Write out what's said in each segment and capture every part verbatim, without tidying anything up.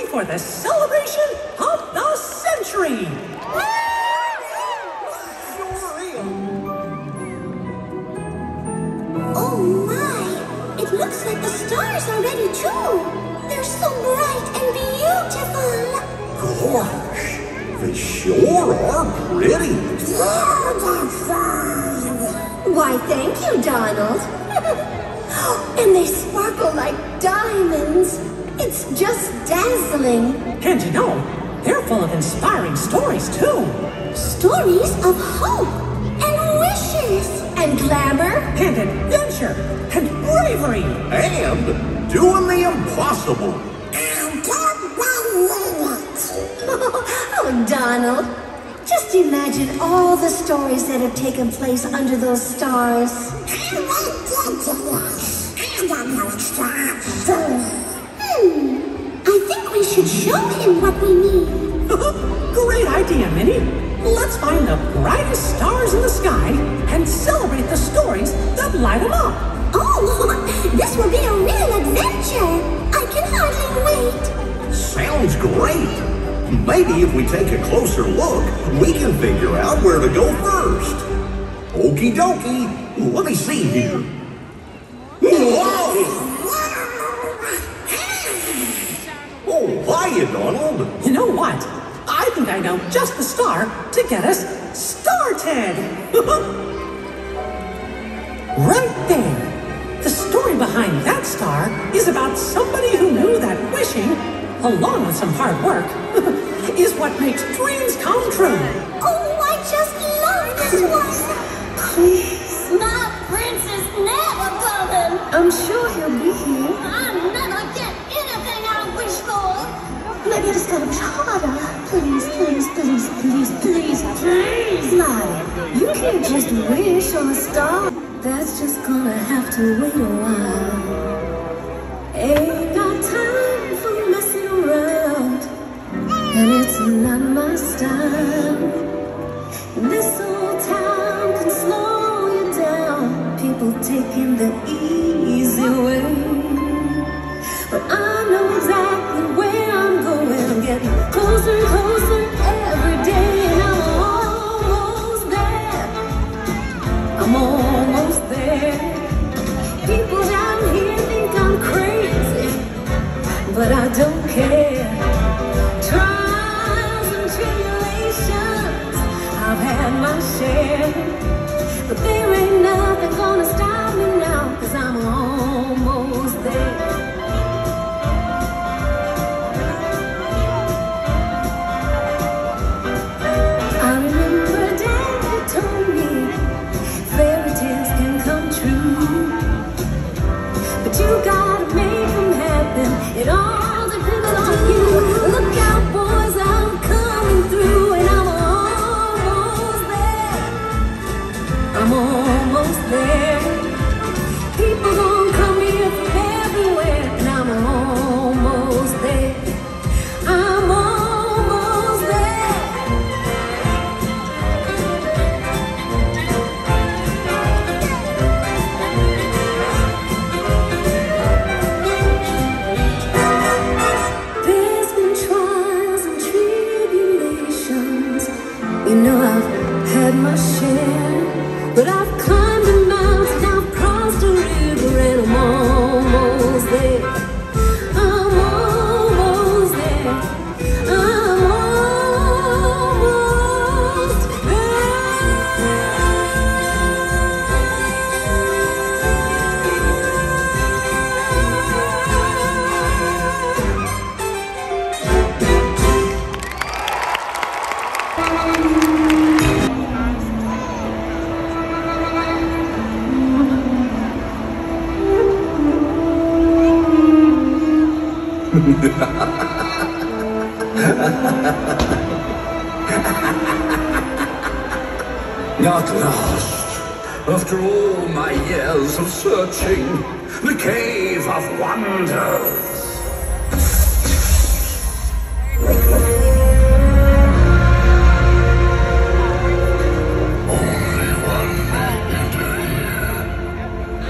for the celebration of the century. Oh my! It looks like the stars are ready too. They're so bright and beautiful. Gosh, they sure are pretty. Why, thank you, Donald. And they sparkle like diamonds. It's just dazzling. And you know, they're full of inspiring stories too. Stories of hope and wishes and glamour And adventure and bravery. And doing the impossible. Oh, Donald. Just imagine all the stories that have taken place under those stars. Hmm. I think we should show him what we need. Great idea, Minnie. Let's find the brightest stars in the sky and celebrate the stories that light them up. Oh, this will be a real adventure. I can hardly wait. Sounds great. Maybe if we take a closer look, we can figure out where to go first. Okie dokie. Let me see here. Whoa! Oh, hiya, Donald. You know what? I think I know just the star to get us started. Right there. The story behind that star is about somebody who knew that wishing, along with some hard work, is what makes dreams come true. Oh, I just love this one. Please. My prince is never coming. I'm sure he'll be here. I never get anything I wish for. Maybe just gotta be harder. Please, please, please, please, please, please. Smile. You can't just wish on a star. That's just gonna have to wait a while. Ain't got time for messing around. And it's not my style. This old town can slow you down. People taking the easy way. But I know exactly where I'm going. I'm getting closer and closer every day. And I'm almost there. I'm almost there. People down here think I'm crazy, but I don't care. Trials and tribulations, I've had my share. But there ain't nothing gonna stop me now, 'cause I'm almost there. I remember Dad had told me fairy tales can come true, but you gotta make them happen. It all depends on you. Look out, boys, I'm coming through, and I'm almost there. I'm almost there. People gonna come here from everywhere, and I'm almost there. I'm almost there. There's been trials and tribulations. You know I've had my share, but I've climbed a mountain, I've crossed a river, and I'm almost there. I'm almost there. I'm almost At last, after all my years of searching, the Cave of Wonders. Only one may enter here.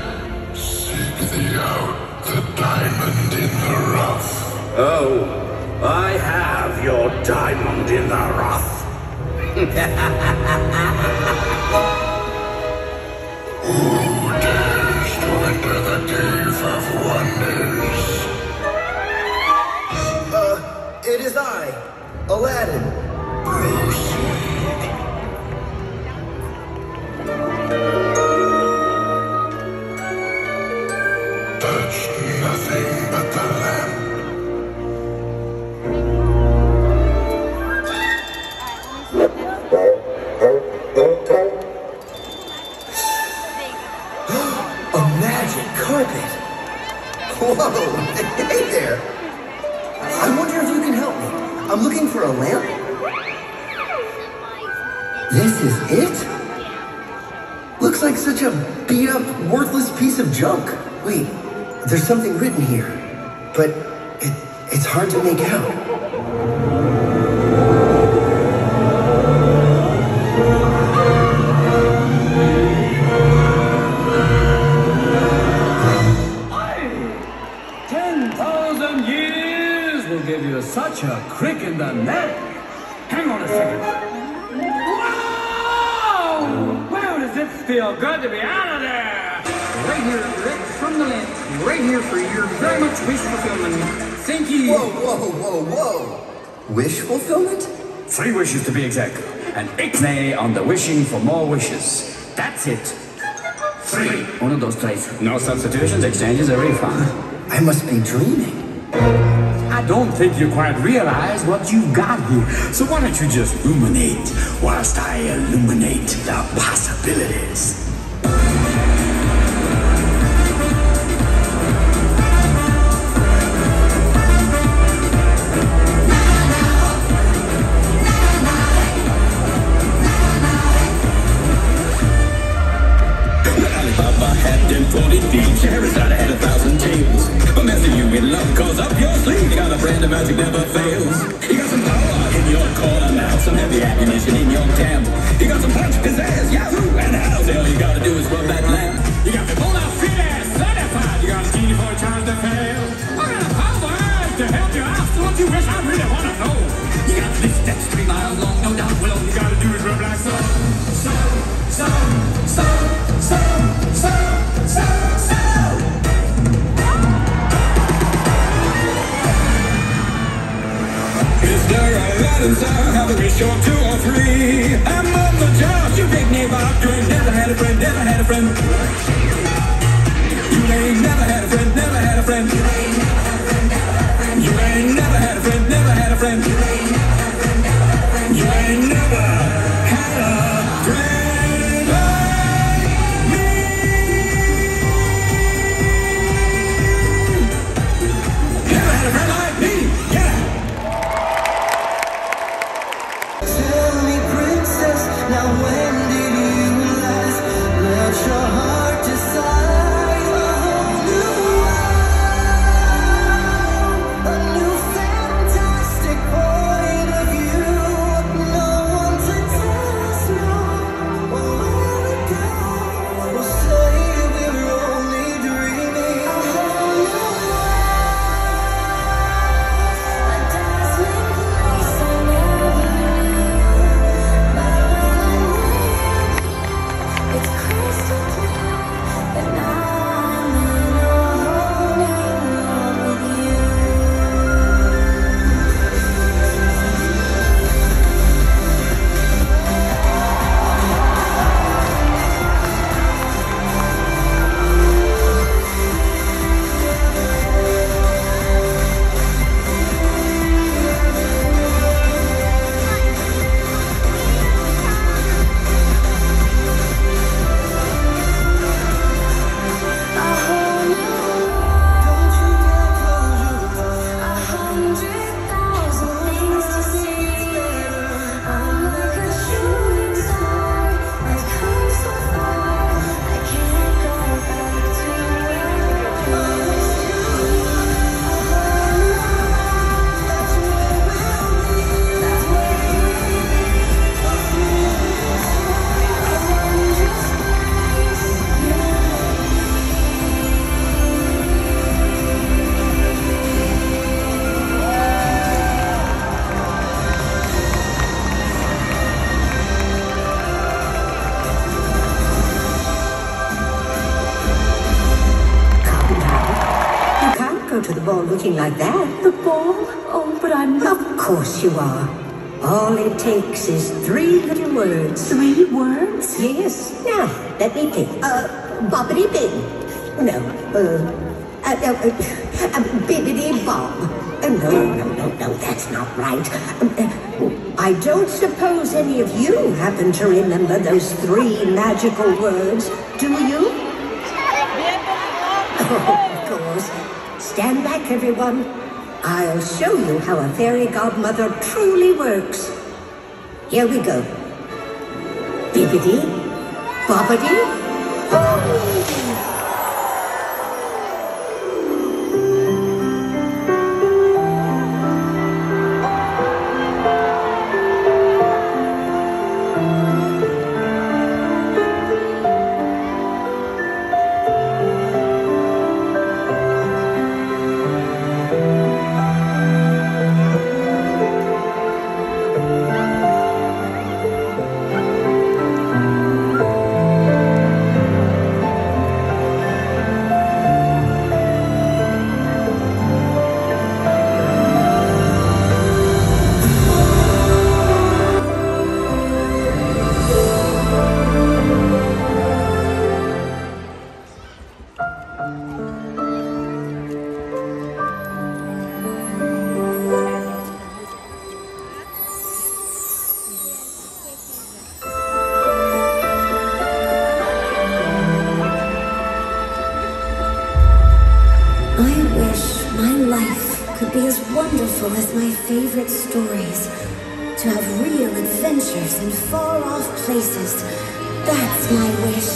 Seek thee out the diamond in the rough. Oh, I have your diamond in the rough. Who dares to enter the Cave of Wonders? Uh, it is I, Aladdin. Proceed. That's nothing but the lamp. A magic carpet. Whoa, hey there. I wonder if you can help me. I'm looking for a lamp. This is it? Looks like such a beat-up, worthless piece of junk. Wait, there's something written here, but it, it's hard to make out. ten thousand years will give you such a crick in the neck. Hang on a second. Wow! Wow, does it feel good to be out of there? Right here, right from the land, right here for your very much wish fulfillment. Thank you. Whoa, whoa, whoa, whoa. Wish fulfillment? Three wishes to be exact. An ixnay on the wishing for more wishes. That's it. Three. Uno, dos, tres. No substitutions, exchanges, a refund. I must be dreaming. I don't think you quite realize what you've got here. So why don't you just ruminate whilst I illuminate the possibilities? Alibaba had them forty thieves. Shahrazad had a thousand tales. But messing you in love calls up your sleeve. Got a brand of magic never fails. You got some power in your corner now. Some heavy ammunition in your camp. You got some punch, pizzazz, yahoo, and house. All you gotta do is rub that lamp. You got the bona fide certified. You got a genie for a chance to fail. I got a power to help you out. So what you wish I really wanna know. You got this that's three miles long, no doubt. Well, all you gotta do is rub like so. So, so, so, so, so, so, so. Mister Aladdin, sir, have a wish or two or three. I'm on the job, you big name out. You ain't never had a friend, never had a friend. You ain't never had a friend, never had a friend. You ain't never had a friend, never had a friend. You ain't never had a friend like me. Never had a friend like me, yeah. Tell me, princess, now when did you realize? Let your heart decide a whole new looking like that. The ball? Oh, but I'm not. Of course you are. All it takes is three little words. Three words? Yes. Now, let me think. Uh, bobbity bing. No, uh, uh, uh, uh, uh bibbity bob. Uh, no, no, no, no, that's not right. Um, uh, I don't suppose any of you happen to remember those three magical words, do you? Oh, of course. Stand back, everyone. I'll show you how a fairy godmother truly works. Here we go. Bibbidi, bobbidi, bob. As my favorite stories, to have real adventures in far-off places. That's my wish.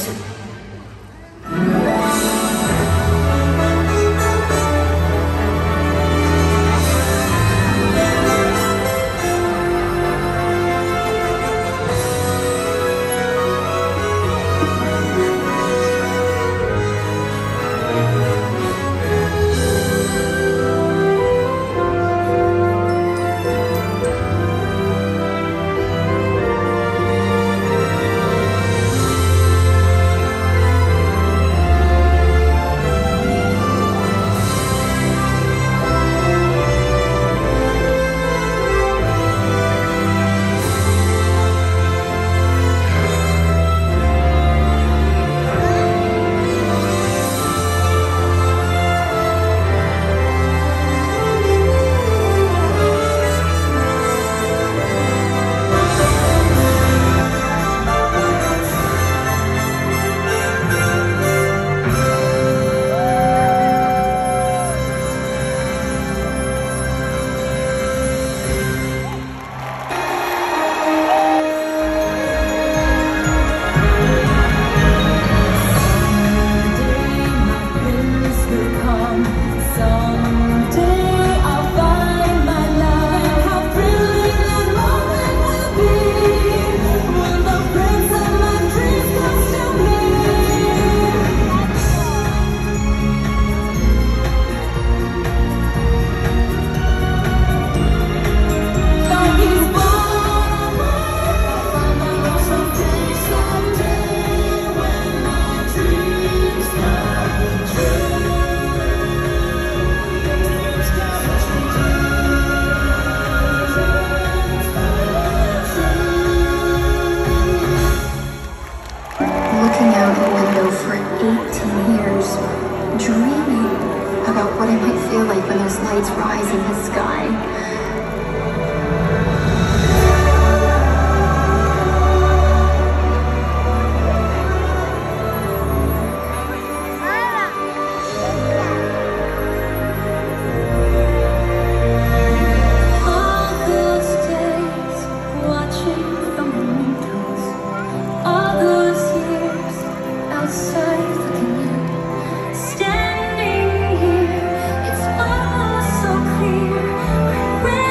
Standing here, it's all so clear.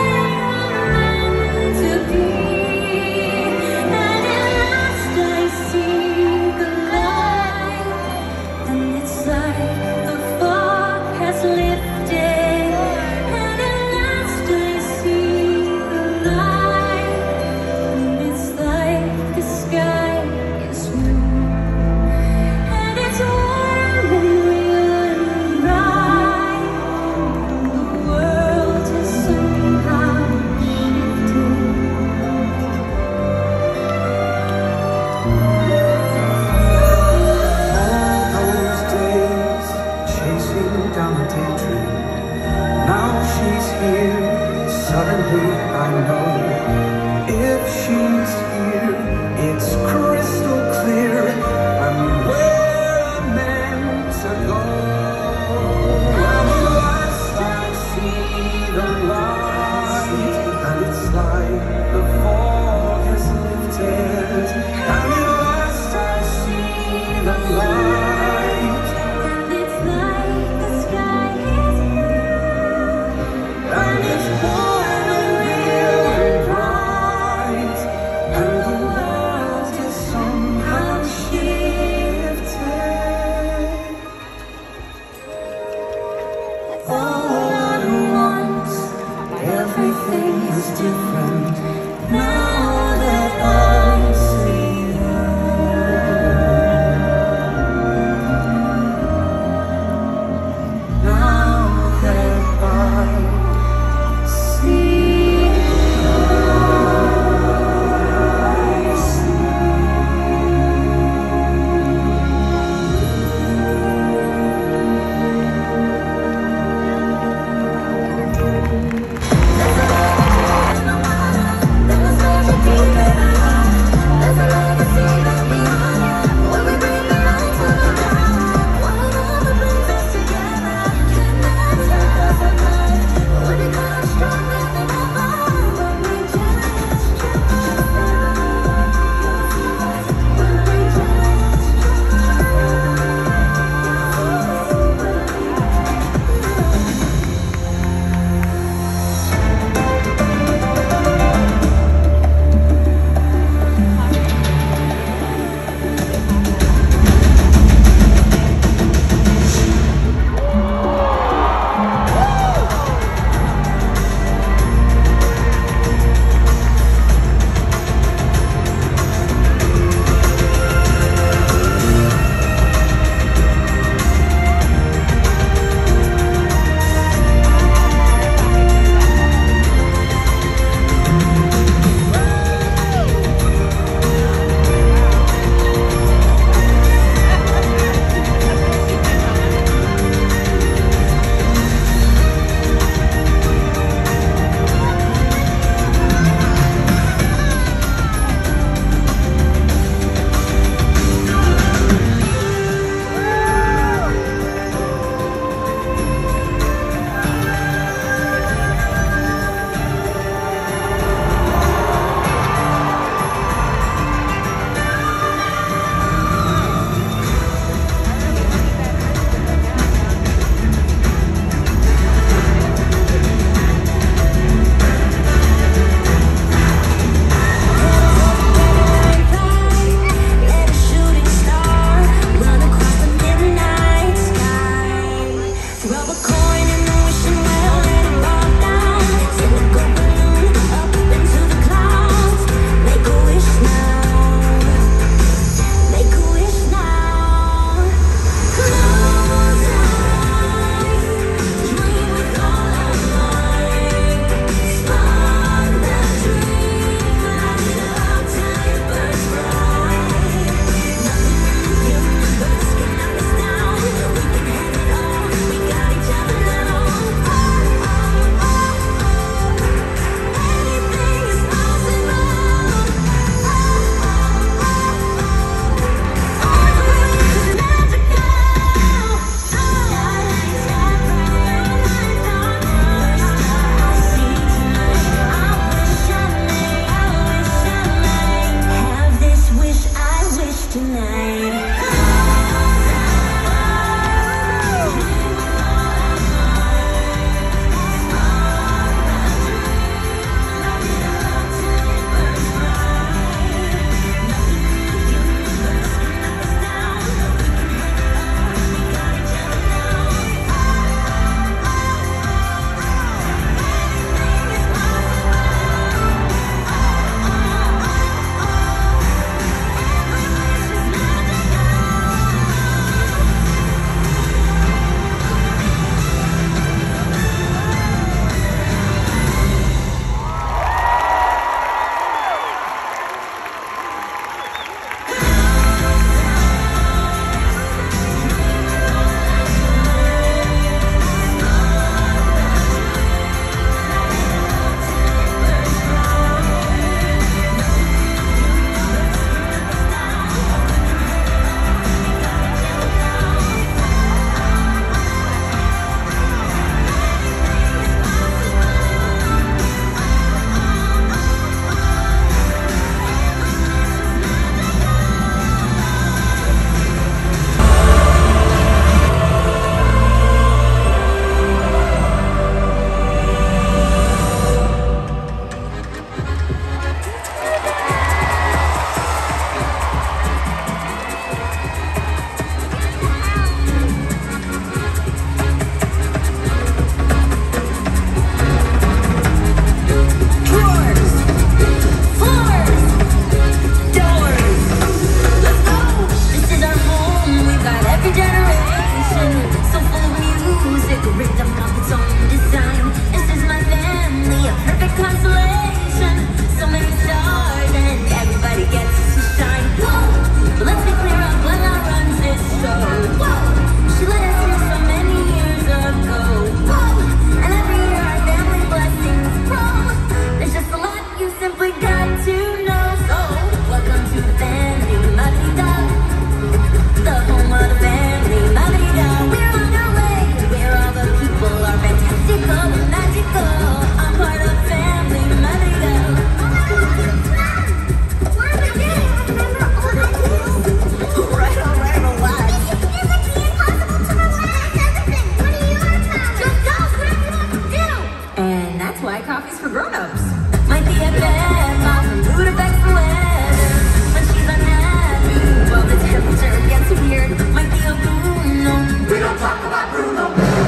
buy coffees for grown-ups. Might be a bad mom, mood affects the weather. When she's unhappy, well, the temperature gets weird. Might be a Bruno. We don't talk about Bruno.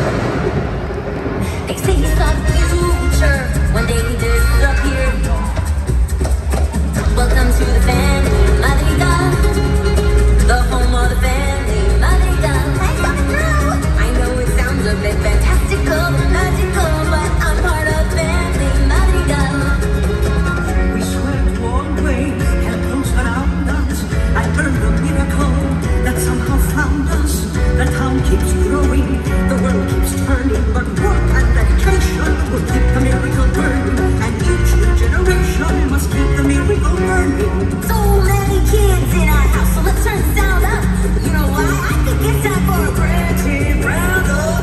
They say he's the future. One day he disappeared. Welcome to the family, Madriga. The home of the family, Madriga. Hey, coming through. I know it sounds a bit fantastical, magical, but I'm part of family, Madriga. We sweat warm rain, held close around us. I learned the miracle that somehow found us. The town keeps growing, the world keeps turning, but work and dedication will keep the miracle burning. And each new generation must keep the miracle burning. So many kids in our house, so let's turn the sound up. You know why? I think it's time for a pretty round up.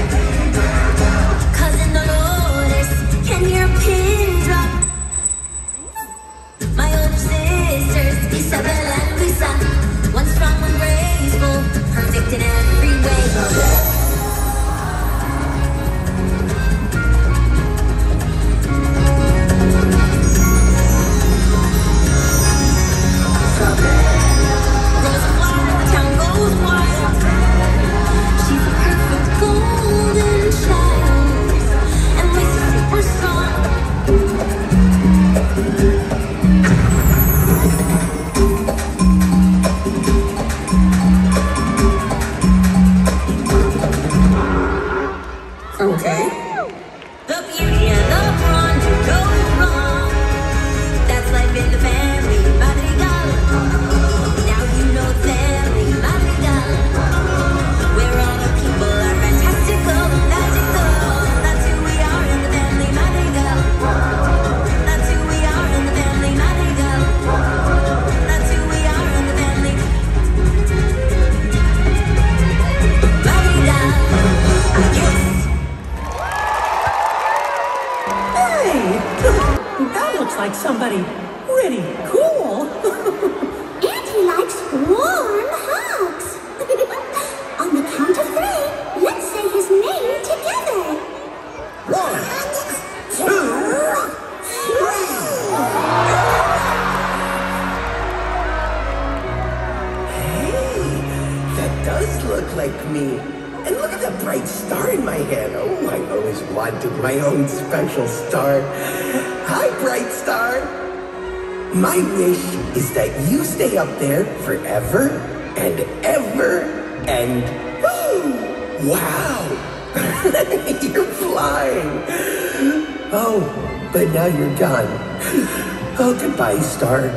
Cousin Dolores can hear a pin drop. My older sisters, Isabella and Luisa, one strong, one graceful, perfect in every way. Rosa flies, the town goes wild. She's a perfect golden child, and Lisa's super strong. Okay. The beauty and the brawn to go wrong. That's life in the family, Madrigal. Now you know family, Madrigal. Where all the people are fantastical, magical. That's who we are in the family, Madrigal. That's who we are in the family, Madrigal. That's who we are in the family. Madrigal. Yes. Hey! That looks like somebody pretty cool. And he likes warm hugs. On the count of three, let's say his name together. One, two, three. Hey, that does look like me. And look at the bright star in my head. Oh, I've always wanted my own special star. Hi, bright star. My wish is that you stay up there forever and ever and... Woo! Wow! You're flying. Oh, but now you're gone. Oh, goodbye, star.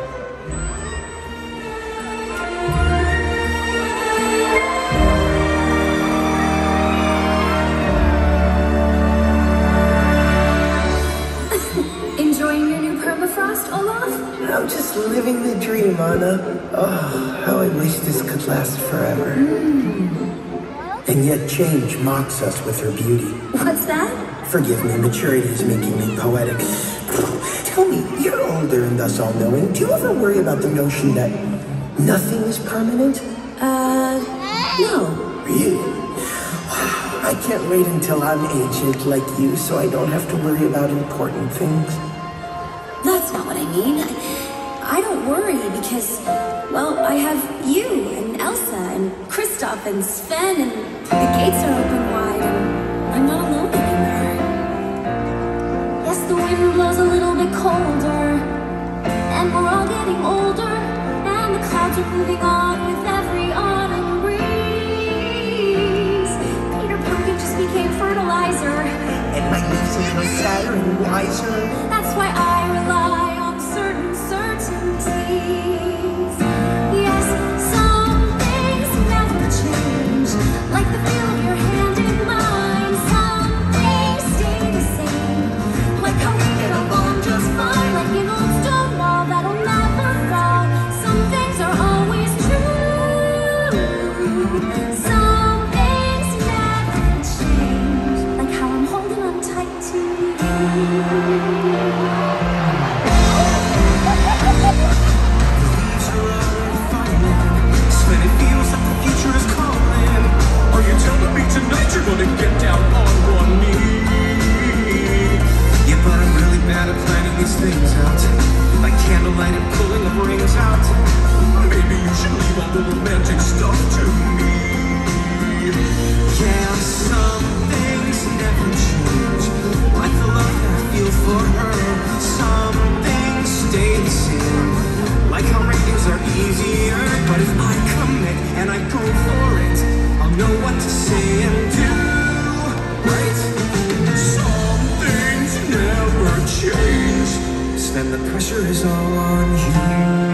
Enjoying your new permafrost, Olaf? I'm just living the dream, Anna. Oh, how I wish this could last forever. Mm. And yet change mocks us with her beauty. What's that? Forgive me, maturity is making me poetic. Tell me, you're older and thus all-knowing. Do you ever worry about the notion that nothing is permanent? Uh, no. Really? Wow, I can't wait until I'm aged like you so I don't have to worry about important things. That's not what I mean. I, I don't worry because, well, I have you and Elsa and Kristoff and Sven and the gates are open wide and I'm not alone anymore. Yes, the wind blows a little bit colder and we're all getting older and the clouds are moving on with every autumn breeze. Peter Pumpkin just became fertilizer And my leaves are grown sadder and wiser. That's why I rely on certain certainties. Yes, some things never change, like the feel of your hand in mine. Some things stay the same, like how we get along just fine, like an old stone wall that'll never fall. Some things are always true. Some things never change, like how I'm holding on tight to you. You're gonna get down on one knee. I commit and I go for it. I'll know what to say and do. Right? Some things never change. So then the pressure is all on you.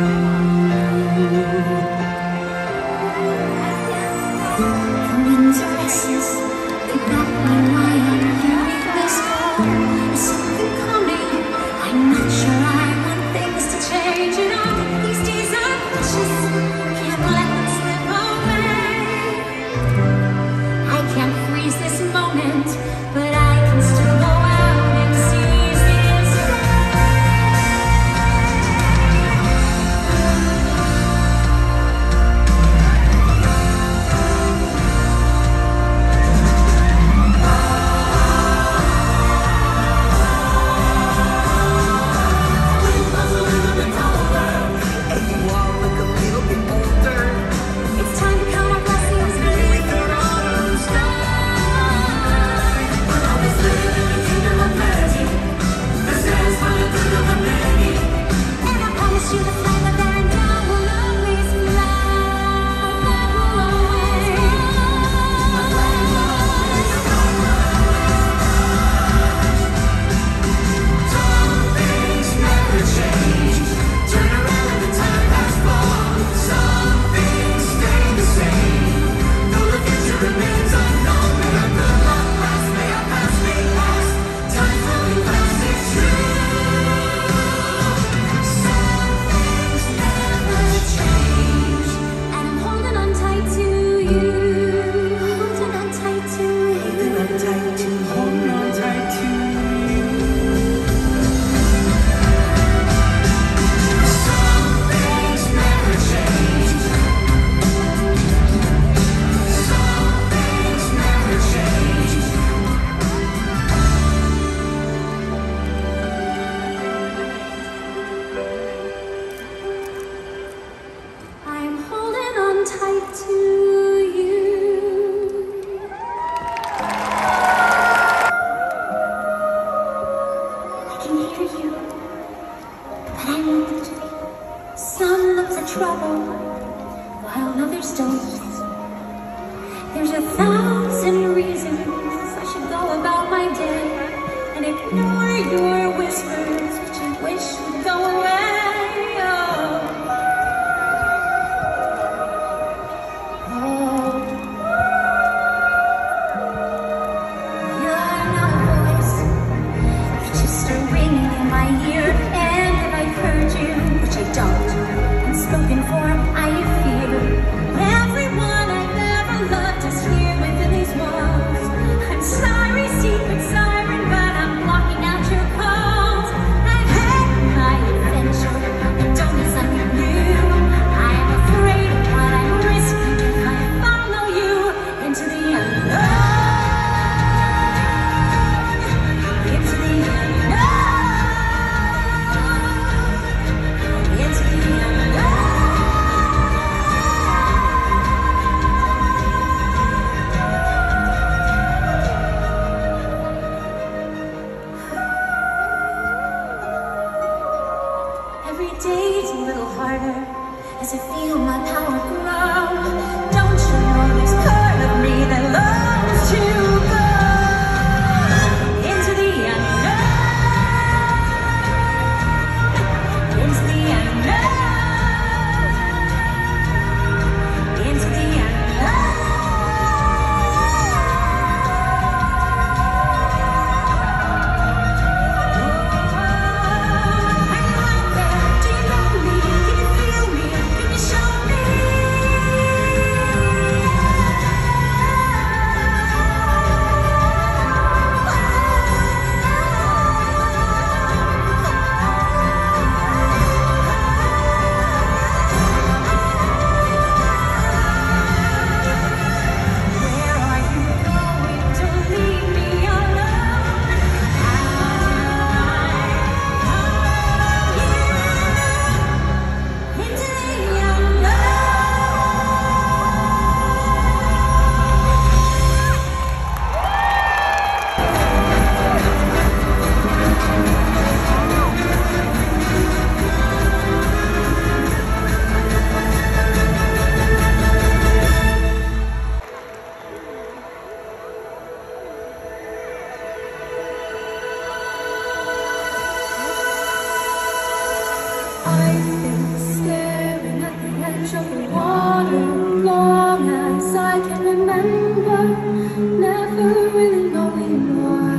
I've been staring at the edge of the water long as I can remember, never really knowing why.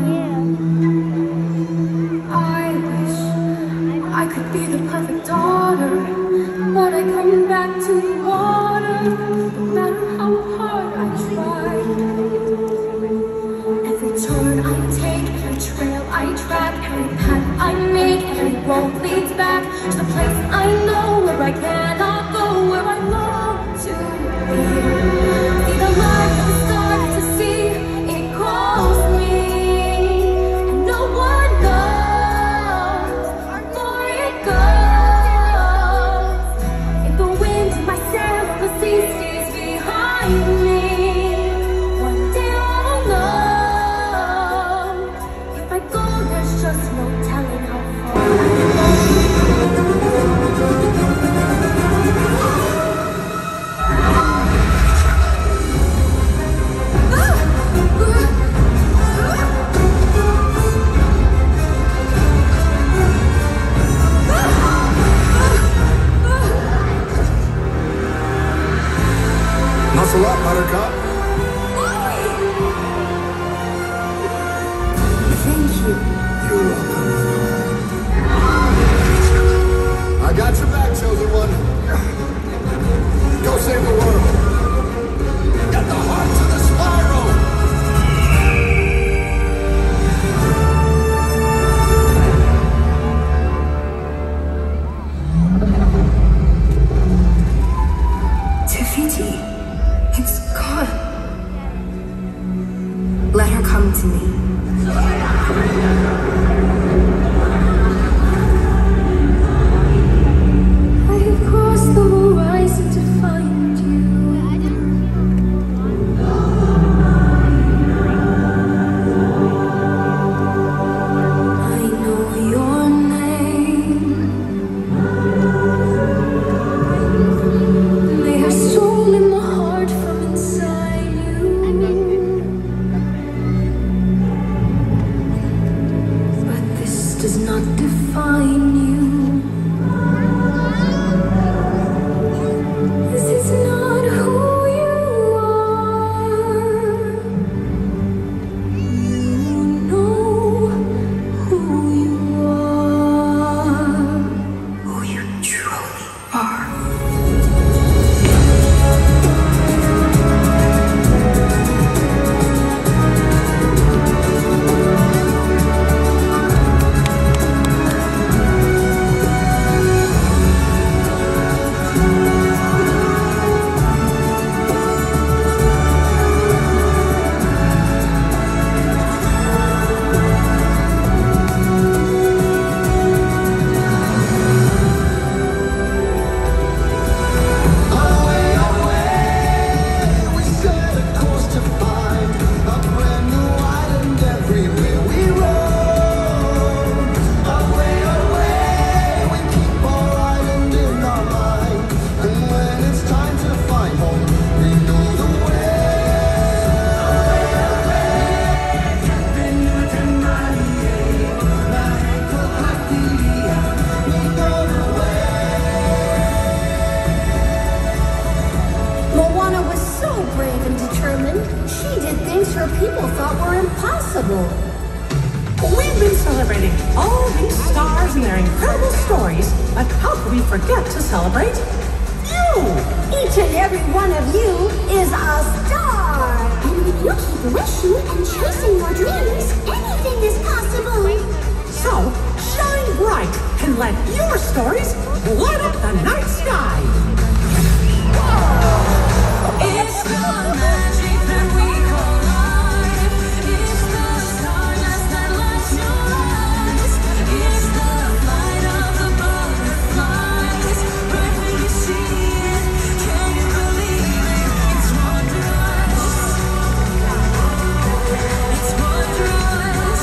I wish I could be the perfect daughter, but I come back to the water, no matter how hard I try. Every turn I take, every trail I track, every path I make, every road leads back to the place I know where I cannot go, where I long to be. See the light of the stars to see, it calls me, and no one knows where it goes. If the wind in my sails, the sea stays behind me, one day I'll know. If I go, there's just no telling how far I Muscle up, Buttercup. Thank you. You're welcome. I got your back, chosen one. Go save the world. Get the heart to the spiral. Tafiti, it's gone. Let her come to me. I have crossed the horizon to find you. I know your name. They have stolen my heart from inside you. But this does not define you. This is not who you are. You know who you are, who you truly are. Moana was so brave and determined. She did things her people thought were impossible. We've been celebrating all these stars and their incredible stories, but how could we forget to celebrate you? Each and every one of you is a star. And if you keep wishing and chasing your dreams, anything is possible. So, shine bright and let your stories light up the night sky. It's the magic that we call life. It's the stardust that lights your eyes. It's the flight of the butterflies. Right when you see it, can you believe it? It's wondrous. It's wondrous.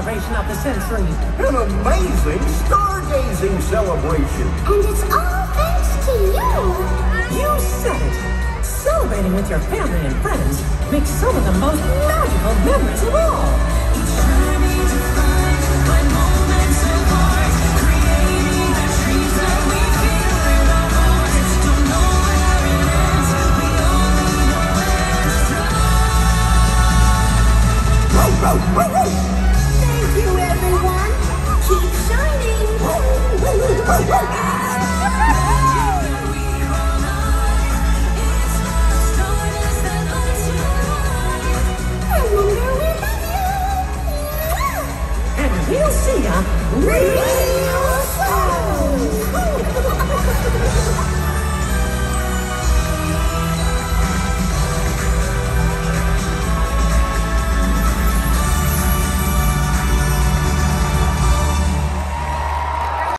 celebration of the century. An amazing stargazing celebration. And it's all thanks to you. You said it. Celebrating with your family and friends makes some of the most magical memories of all. Each journey defined by moments apart, creating the dreams that we feel in our hearts. Don't know where it ends, we only know where it starts. Row, row, row, row.